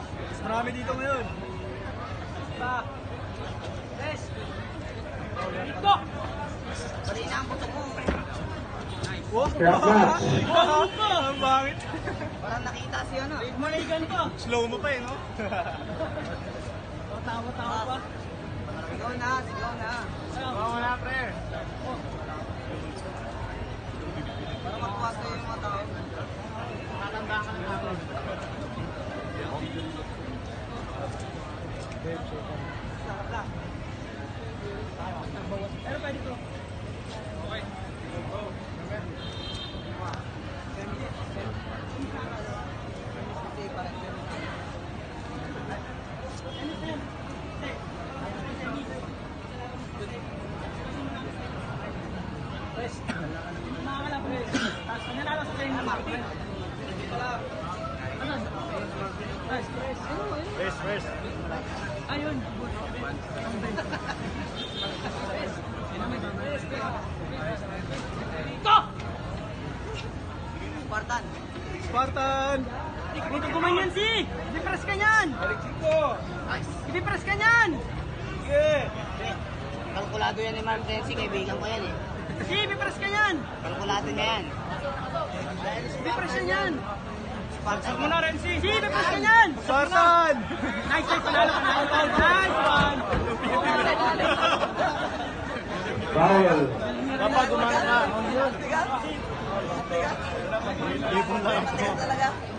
Mas marami dito ngayon. Yes! Dito! Bali na ang putok mo. Oh, Scrap match. ang bangit. Parang nakita si ano. Maligan pa. Slow mo pa eh, no? Tawa-tawa pa. Sigaw na, sigaw na. Oo na, pre. Para matuwa sa'yo yung mga tao. Tatanda ka na ako. Pero pwede to. Okay. Nanalo sa training market. Rest. Ayun. Ito! Spartan. Spartan! Dito gumanyan si! Ipipress ka niyan! Balik ko! Ipipress ka niyan! Sige! Kalkulado yan ni Mark Tensi, kaibigan ko yan eh. Si, ipipress ka niyan! Kalkulado niya yan. Ipipress ka niyan! Spartan mo na, Renzi! Si, ipipress ka niyan! Spartan! Nice, panalo ka na! Nice one! Foul. Kapag gumana ka, Tigas! ibon lang ako. Talaga?